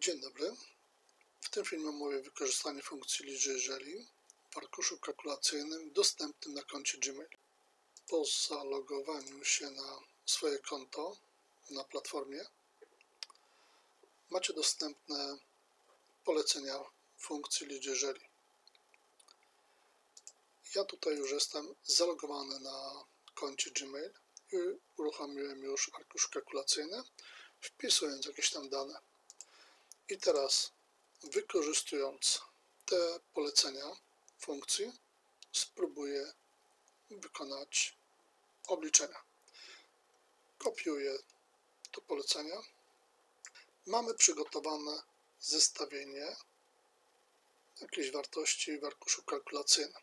Dzień dobry. W tym filmie omówię wykorzystanie funkcji liczby jeżeli w arkuszu kalkulacyjnym dostępnym na koncie Gmail. Po zalogowaniu się na swoje konto na platformie macie dostępne polecenia funkcji liczby jeżeli. Ja tutaj już jestem zalogowany na koncie Gmail i uruchomiłem już arkusz kalkulacyjny, wpisując jakieś tam dane. I teraz, wykorzystując te polecenia funkcji, spróbuję wykonać obliczenia. Kopiuję to polecenie. Mamy przygotowane zestawienie jakiejś wartości w arkuszu kalkulacyjnym.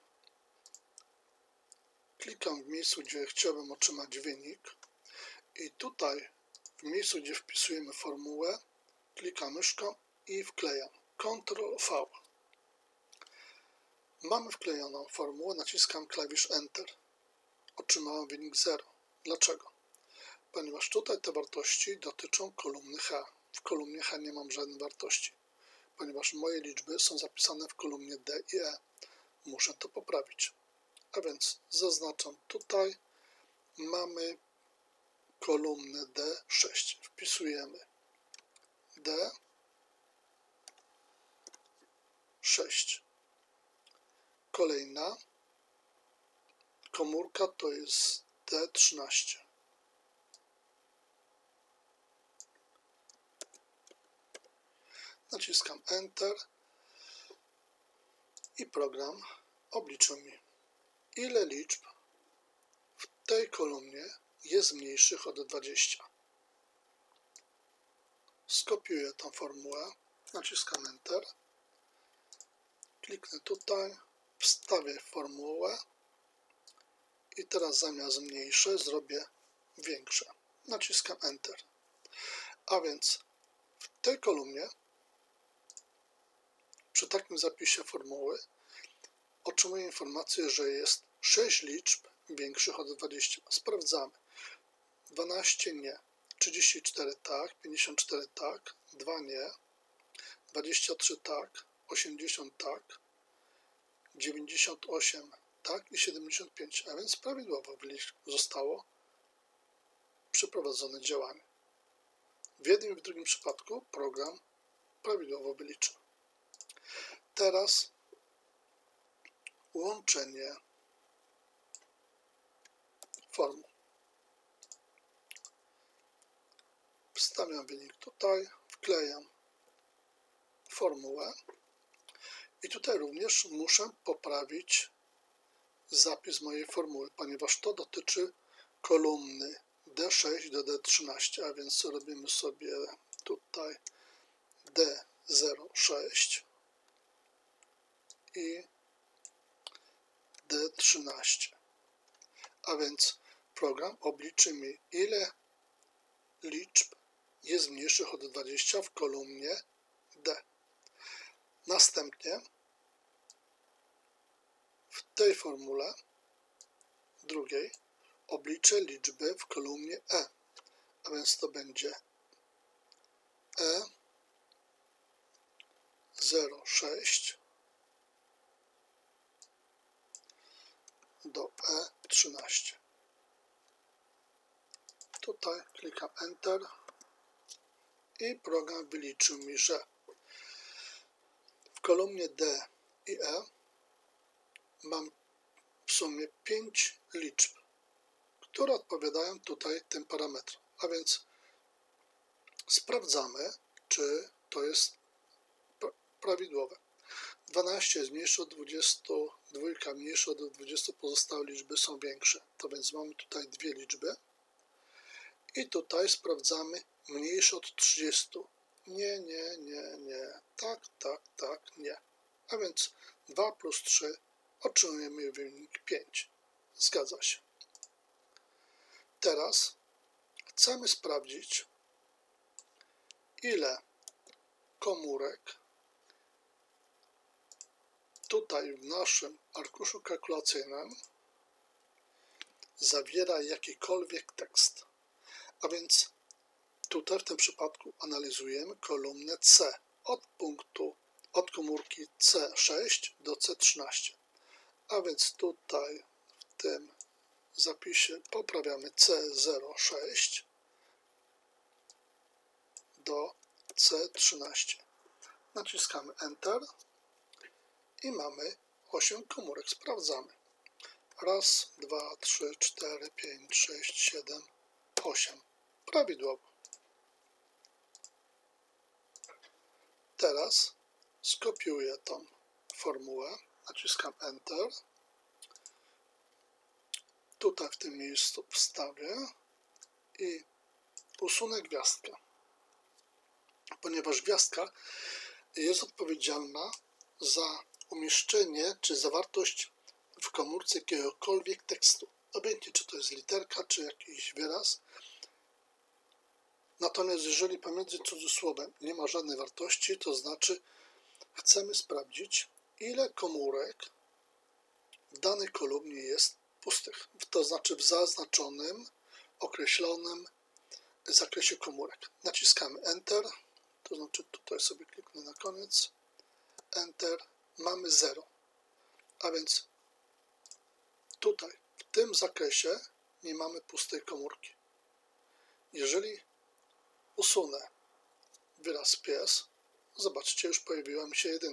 Klikam w miejscu, gdzie chciałbym otrzymać wynik i tutaj w miejscu, gdzie wpisujemy formułę, klikam myszką i wklejam Ctrl+V. Mamy wklejoną formułę, naciskam klawisz Enter. Otrzymałem wynik 0. Dlaczego? Ponieważ tutaj te wartości dotyczą kolumny H. W kolumnie H nie mam żadnej wartości, ponieważ moje liczby są zapisane w kolumnie D i E. Muszę to poprawić. A więc zaznaczam tutaj, mamy kolumnę D6. Wpisujemy D6. Kolejna komórka to jest D13. Naciskam Enter i program obliczy mi, ile liczb w tej kolumnie jest mniejszych od 20. Skopiuję tą formułę, naciskam Enter, kliknę tutaj, wstawię formułę i teraz zamiast mniejsze zrobię większe. Naciskam Enter. A więc w tej kolumnie przy takim zapisie formuły otrzymuję informację, że jest 6 liczb większych od 20. Sprawdzamy. 12 nie, 34 tak, 54 tak, 2 nie, 23 tak, 80 tak, 98 tak i 75, a więc prawidłowo zostało przeprowadzone działanie. W jednym i w drugim przypadku program prawidłowo wyliczył. Teraz łączenie formuł. Wstawiam wynik tutaj, wklejam formułę i tutaj również muszę poprawić zapis mojej formuły, ponieważ to dotyczy kolumny D6 do D13, a więc robimy sobie tutaj D06 i D13, a więc program obliczy mi, ile liczb jest mniejszych od 20 w kolumnie D. Następnie w tej formule drugiej obliczę liczby w kolumnie E, a więc to będzie E06 do E13. Tutaj klikam Enter i program wyliczył mi, że w kolumnie D i E mam w sumie 5 liczb, które odpowiadają tutaj tym parametrom. A więc sprawdzamy, czy to jest prawidłowe. 12 jest mniejsze od 20, 2 mniejsze od 20, pozostałe liczby są większe. To więc mamy tutaj dwie liczby. I tutaj sprawdzamy mniejsze od 30. Nie, nie, nie, nie. Tak, tak, tak, nie. A więc 2 plus 3 otrzymujemy wynik 5. Zgadza się. Teraz chcemy sprawdzić, ile komórek tutaj w naszym arkuszu kalkulacyjnym zawiera jakikolwiek tekst. A więc tutaj w tym przypadku analizujemy kolumnę C. od komórki C6 do C13. A więc tutaj w tym zapisie poprawiamy C06 do C13. Naciskamy Enter i mamy 8 komórek. Sprawdzamy. Raz, 2, 3, 4, 5, 6, 7, 8. Prawidłowo. Teraz skopiuję tą formułę. Naciskam Enter. Tutaj w tym miejscu wstawię i usunę gwiazdkę, ponieważ gwiazdka jest odpowiedzialna za umieszczenie czy zawartość w komórce jakiegokolwiek tekstu. Obojętnie, czy to jest literka, czy jakiś wyraz. Natomiast jeżeli pomiędzy cudzysłowem nie ma żadnej wartości, to znaczy chcemy sprawdzić, ile komórek w danej kolumnie jest pustych. To znaczy w zaznaczonym, określonym zakresie komórek. Naciskamy Enter, to znaczy tutaj sobie kliknę na koniec. Enter, mamy 0. A więc tutaj, w tym zakresie nie mamy pustej komórki. Jeżeli usunę wyraz pies, zobaczcie, już pojawiła mi się 1.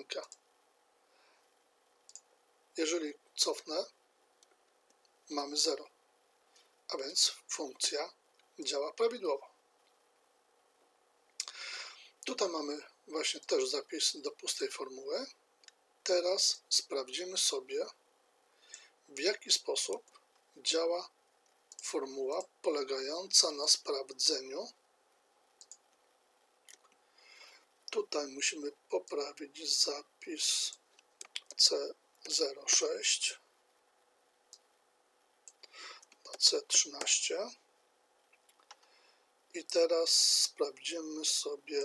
Jeżeli cofnę, mamy 0. A więc funkcja działa prawidłowo. Tutaj mamy właśnie też zapis do pustej formuły. Teraz sprawdzimy sobie, w jaki sposób działa formuła polegająca na sprawdzeniu. Tutaj musimy poprawić zapis C06 do C13 i teraz sprawdzimy sobie,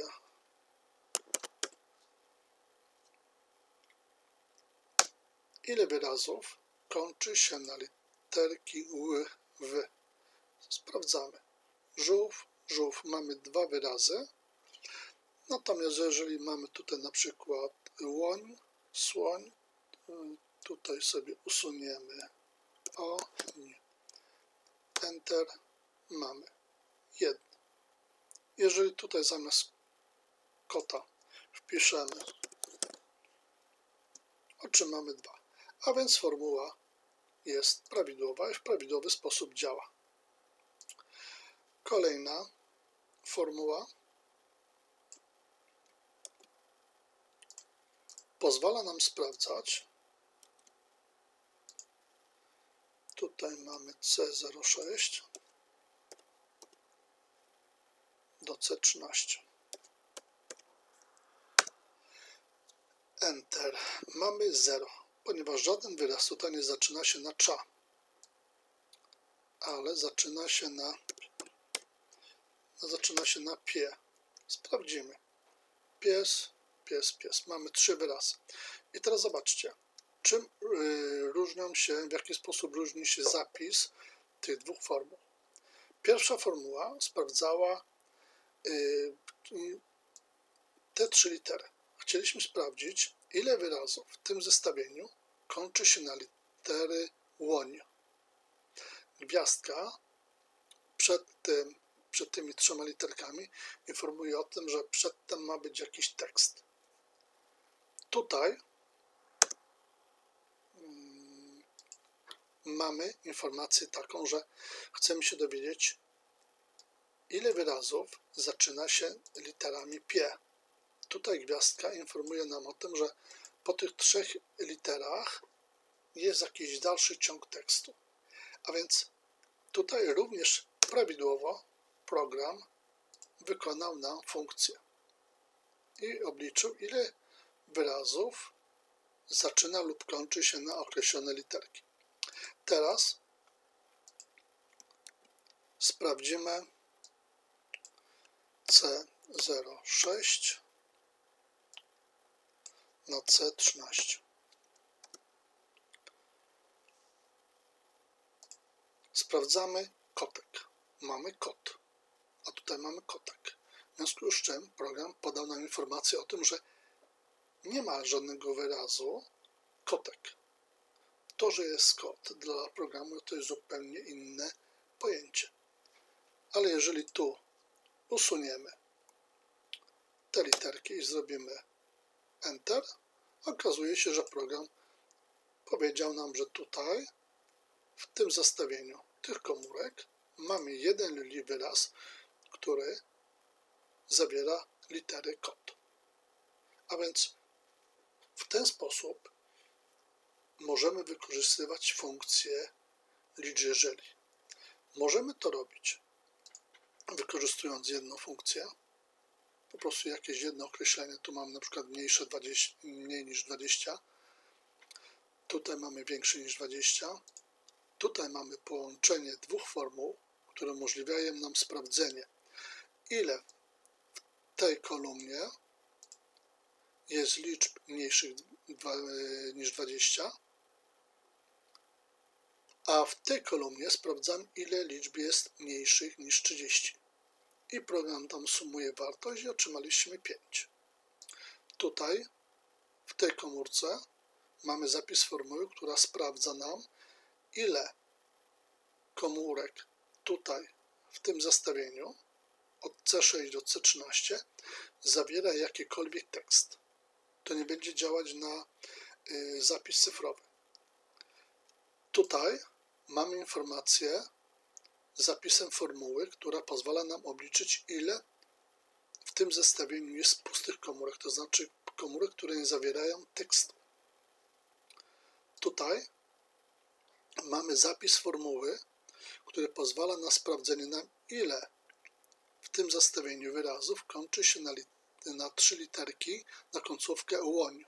ile wyrazów kończy się na literki ł, w. Sprawdzamy. Żółw, żółw, mamy 2 wyrazy. Natomiast jeżeli mamy tutaj na przykład łoń, słoń, tutaj sobie usuniemy o, nie. Enter, mamy 1. Jeżeli tutaj zamiast kota wpiszemy, otrzymamy 2. A więc formuła jest prawidłowa i w prawidłowy sposób działa. Kolejna formuła pozwala nam sprawdzać. Tutaj mamy C06 do C13. Enter. Mamy 0, ponieważ żaden wyraz tutaj nie zaczyna się na cza, ale zaczyna się na pie. Sprawdzimy. Pies, pies, pies. Mamy 3 wyrazy. I teraz zobaczcie, czym różnią się, w jaki sposób różni się zapis tych 2 formuł. Pierwsza formuła sprawdzała te 3 litery. Chcieliśmy sprawdzić, ile wyrazów w tym zestawieniu kończy się na litery łoń. Gwiazdka przed tymi 3 literkami informuje o tym, że przedtem ma być jakiś tekst. Tutaj mamy informację taką, że chcemy się dowiedzieć, ile wyrazów zaczyna się literami pie. Tutaj gwiazdka informuje nam o tym, że po tych 3 literach jest jakiś dalszy ciąg tekstu. A więc tutaj również prawidłowo program wykonał nam funkcję i obliczył, ile wyrazów zaczyna lub kończy się na określone literki. Teraz sprawdzimy C06 na C13. Sprawdzamy kotek. Mamy kot, a tutaj mamy kotek. związku z czym program podał nam informację o tym, że nie ma żadnego wyrazu kotek. To, że jest kod dla programu, to jest zupełnie inne pojęcie. Ale jeżeli tu usuniemy te literki i zrobimy Enter, okazuje się, że program powiedział nam, że tutaj w tym zestawieniu tych komórek mamy jeden wyraz, który zawiera litery kod. A więc w ten sposób możemy wykorzystywać funkcję licz jeżeli. Możemy to robić wykorzystując jedną funkcję, po prostu jakieś jedno określenie, tu mamy na przykład mniej niż 20, tutaj mamy większy niż 20, tutaj mamy połączenie dwóch formuł, które umożliwiają nam sprawdzenie, ile w tej kolumnie jest liczb mniejszych niż 20, a w tej kolumnie sprawdzam, ile liczb jest mniejszych niż 30. I program tam sumuje wartość i otrzymaliśmy 5. Tutaj, w tej komórce, mamy zapis formuły, która sprawdza nam, ile komórek tutaj, w tym zestawieniu, od C6 do C13, zawiera jakikolwiek tekst. To nie będzie działać na zapis cyfrowy. Tutaj mamy informację z zapisem formuły, która pozwala nam obliczyć, ile w tym zestawieniu jest pustych komórek, to znaczy komórek, które nie zawierają tekstu. Tutaj mamy zapis formuły, który pozwala na sprawdzenie nam, ile w tym zestawieniu wyrazów kończy się na 3 literki na końcówkę ułoniu.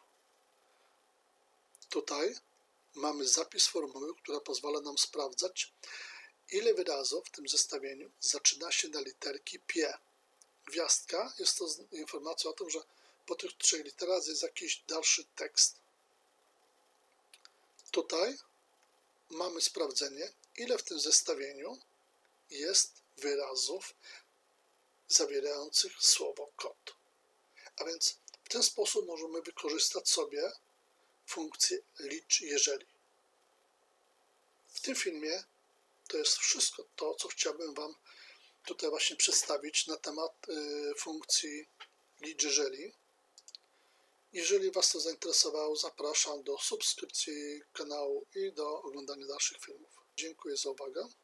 Tutaj mamy zapis formuły, która pozwala nam sprawdzać, ile wyrazów w tym zestawieniu zaczyna się na literki P. Gwiazdka jest to informacja o tym, że po tych 3 literach jest jakiś dalszy tekst. Tutaj mamy sprawdzenie, ile w tym zestawieniu jest wyrazów zawierających słowo kod. A więc w ten sposób możemy wykorzystać sobie funkcję licz jeżeli. W tym filmie to jest wszystko to, co chciałbym Wam tutaj właśnie przedstawić na temat funkcji licz jeżeli. Jeżeli Was to zainteresowało, zapraszam do subskrypcji kanału i do oglądania dalszych filmów. Dziękuję za uwagę.